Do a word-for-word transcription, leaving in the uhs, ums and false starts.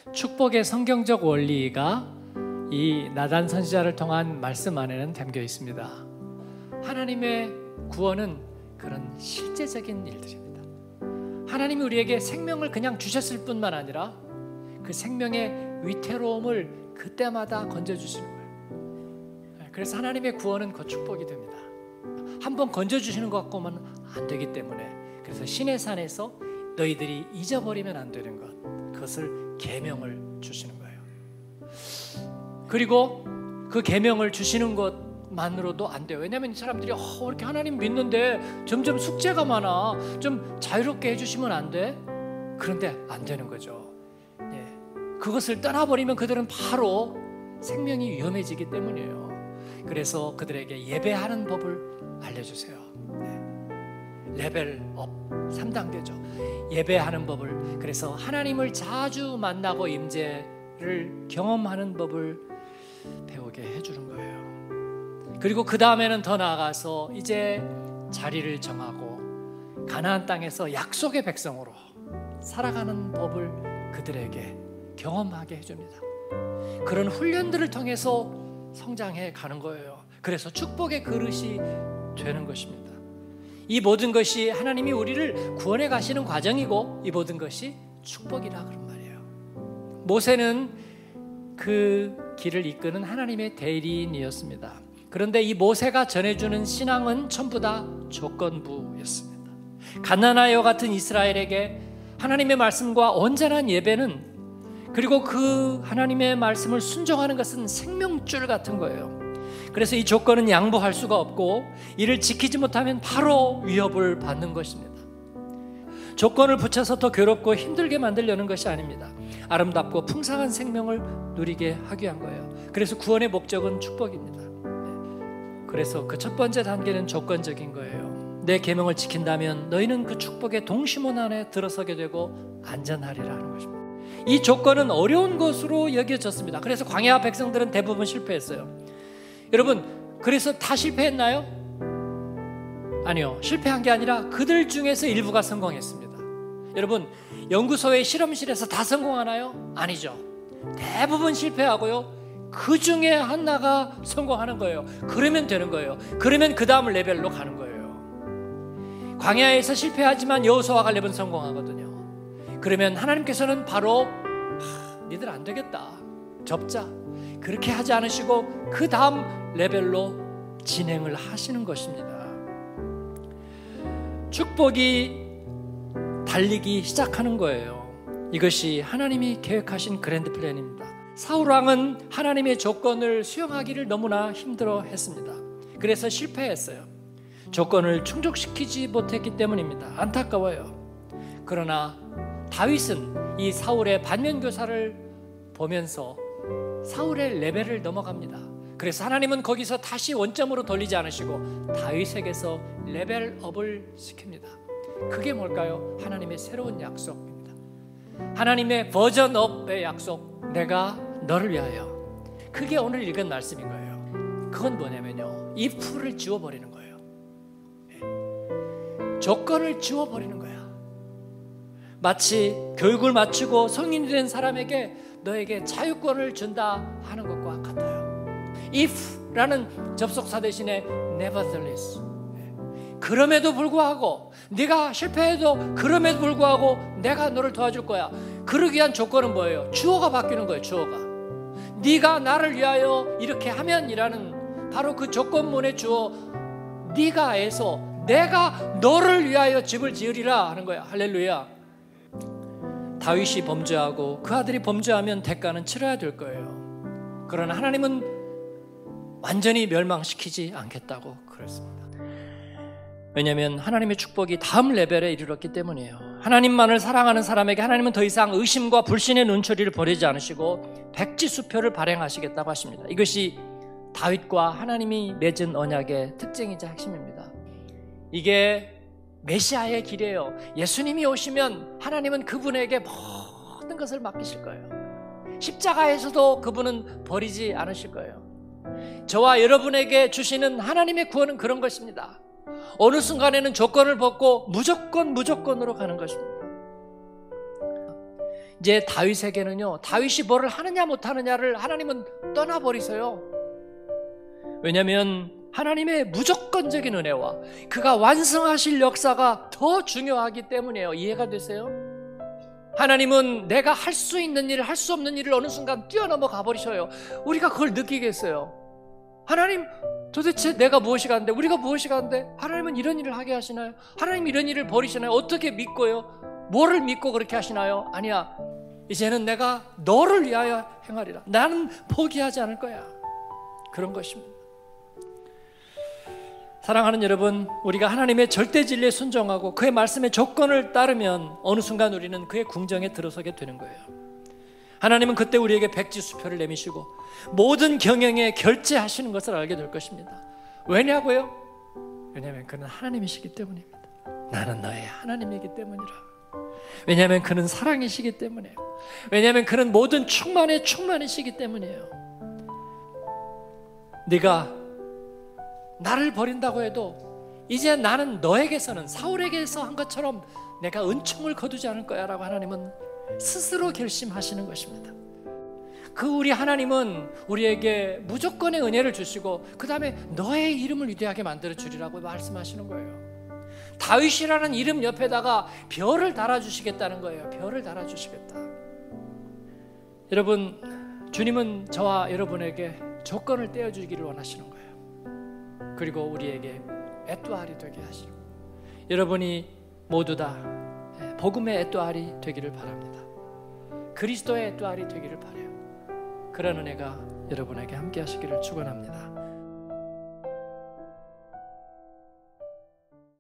축복의 성경적 원리가 이 나단 선지자를 통한 말씀 안에는 담겨 있습니다. 하나님의 구원은 그런 실제적인 일들입니다. 하나님이 우리에게 생명을 그냥 주셨을 뿐만 아니라 그 생명의 위태로움을 그때마다 건져주시는 거예요. 그래서 하나님의 구원은 그 축복이 됩니다. 한번 건져주시는 것 같고만 안 되기 때문에, 그래서 신의 산에서 너희들이 잊어버리면 안 되는 것, 그것을 계명을 주시는 거예요. 그리고 그 계명을 주시는 것만으로도 안 돼요. 왜냐하면 이 사람들이 어, 이렇게 하나님 믿는데 점점 숙제가 많아, 좀 자유롭게 해주시면 안 돼? 그런데 안 되는 거죠. 예. 그것을 떠나버리면 그들은 바로 생명이 위험해지기 때문이에요. 그래서 그들에게 예배하는 법을 알려주세요. 예. 레벨업 삼 단계죠. 예배하는 법을, 그래서 하나님을 자주 만나고 임재를 경험하는 법을 배우게 해주는 거예요. 그리고 그 다음에는 더 나아가서 이제 자리를 정하고 가나안 땅에서 약속의 백성으로 살아가는 법을 그들에게 경험하게 해줍니다. 그런 훈련들을 통해서 성장해 가는 거예요. 그래서 축복의 그릇이 되는 것입니다. 이 모든 것이 하나님이 우리를 구원해 가시는 과정이고, 이 모든 것이 축복이라 그런 말이에요. 모세는 그 길을 이끄는 하나님의 대리인이었습니다. 그런데 이 모세가 전해주는 신앙은 전부 다 조건부였습니다. 갓나나이와 같은 이스라엘에게 하나님의 말씀과 온전한 예배는, 그리고 그 하나님의 말씀을 순종하는 것은 생명줄 같은 거예요. 그래서 이 조건은 양보할 수가 없고, 이를 지키지 못하면 바로 위협을 받는 것입니다. 조건을 붙여서 더 괴롭고 힘들게 만들려는 것이 아닙니다. 아름답고 풍성한 생명을 누리게 하기 위한 거예요. 그래서 구원의 목적은 축복입니다. 그래서 그 첫 번째 단계는 조건적인 거예요. 내 계명을 지킨다면 너희는 그 축복의 동시몬 안에 들어서게 되고 안전하리라 하는 것입니다. 이 조건은 어려운 것으로 여겨졌습니다. 그래서 광야 백성들은 대부분 실패했어요. 여러분, 그래서 다 실패했나요? 아니요, 실패한 게 아니라 그들 중에서 일부가 성공했습니다. 여러분, 연구소의 실험실에서 다 성공하나요? 아니죠. 대부분 실패하고요, 그 중에 하나가 성공하는 거예요. 그러면 되는 거예요. 그러면 그 다음 레벨로 가는 거예요. 광야에서 실패하지만 여호수아와 갈렙은 성공하거든요. 그러면 하나님께서는 바로 아, 니들 안 되겠다, 접자, 그렇게 하지 않으시고 그 다음 레벨로 진행을 하시는 것입니다. 축복이 달리기 시작하는 거예요. 이것이 하나님이 계획하신 그랜드 플랜입니다. 사울 왕은 하나님의 조건을 수용하기를 너무나 힘들어 했습니다. 그래서 실패했어요. 조건을 충족시키지 못했기 때문입니다. 안타까워요. 그러나 다윗은 이 사울의 반면교사를 보면서 사울의 레벨을 넘어갑니다. 그래서 하나님은 거기서 다시 원점으로 돌리지 않으시고 다윗에게서 레벨업을 시킵니다. 그게 뭘까요? 하나님의 새로운 약속입니다. 하나님의 버전업의 약속, 내가 너를 위하여. 그게 오늘 읽은 말씀인 거예요. 그건 뭐냐면요, if를 지워버리는 거예요. 조건을 지워버리는 거야. 마치 교육을 마치고 성인이 된 사람에게 너에게 자유권을 준다 하는 것과 같아요. if라는 접속사 대신에 nevertheless, 그럼에도 불구하고, 네가 실패해도 그럼에도 불구하고 내가 너를 도와줄 거야. 그러기 위한 조건은 뭐예요? 주어가 바뀌는 거예요. 주어가 네가 나를 위하여 이렇게 하면이라는 바로 그 조건문의 주어 네가에서 내가 너를 위하여 집을 지으리라 하는 거야. 할렐루야. 다윗이 범죄하고 그 아들이 범죄하면 대가는 치러야 될 거예요. 그러나 하나님은 완전히 멸망시키지 않겠다고 그랬습니다. 왜냐하면 하나님의 축복이 다음 레벨에 이르렀기 때문이에요. 하나님만을 사랑하는 사람에게 하나님은 더 이상 의심과 불신의 눈초리를 보내지 않으시고 백지수표를 발행하시겠다고 하십니다. 이것이 다윗과 하나님이 맺은 언약의 특징이자 핵심입니다. 이게 메시아의 길이에요. 예수님이 오시면 하나님은 그분에게 모든 것을 맡기실 거예요. 십자가에서도 그분은 버리지 않으실 거예요. 저와 여러분에게 주시는 하나님의 구원은 그런 것입니다. 어느 순간에는 조건을 벗고 무조건 무조건으로 가는 것입니다. 이제 다윗에게는요, 다윗이 뭐를 하느냐 못하느냐를 하나님은 떠나버리세요. 왜냐하면 하나님의 무조건적인 은혜와 그가 완성하실 역사가 더 중요하기 때문이에요. 이해가 되세요? 하나님은 내가 할 수 있는 일을, 할 수 없는 일을 어느 순간 뛰어넘어 가버리셔요. 우리가 그걸 느끼겠어요. 하나님, 도대체 내가 무엇이 가는데, 우리가 무엇이 가는데 하나님은 이런 일을 하게 하시나요? 하나님 이런 일을 버리시나요? 어떻게 믿고요? 뭐를 믿고 그렇게 하시나요? 아니야, 이제는 내가 너를 위하여 행하리라. 나는 포기하지 않을 거야. 그런 것입니다. 사랑하는 여러분, 우리가 하나님의 절대 진리에 순종하고 그의 말씀의 조건을 따르면 어느 순간 우리는 그의 궁정에 들어서게 되는 거예요. 하나님은 그때 우리에게 백지수표를 내미시고 모든 경영에 결제하시는 것을 알게 될 것입니다. 왜냐고요? 왜냐하면 그는 하나님이시기 때문입니다. 나는 너의 하나님이기 때문이라. 왜냐하면 그는 사랑이시기 때문이에요. 왜냐하면 그는 모든 충만의 충만이시기 때문이에요. 네가 나를 버린다고 해도 이제 나는 너에게서는 사울에게서 한 것처럼 내가 은총을 거두지 않을 거야 라고 하나님은 스스로 결심하시는 것입니다. 그 우리 하나님은 우리에게 무조건의 은혜를 주시고 그 다음에 너의 이름을 위대하게 만들어 주리라고 말씀하시는 거예요. 다윗이라는 이름 옆에다가 별을 달아주시겠다는 거예요. 별을 달아주시겠다. 여러분, 주님은 저와 여러분에게 조건을 떼어주기를 원하시는 거예요. 그리고 우리에게 애또알이 되게 하시고, 여러분이 모두 다 복음의 애또알이 되기를 바랍니다. 그리스도의 애또알이 되기를 바라요. 그런 은혜가 여러분에게 함께 하시기를 축원합니다.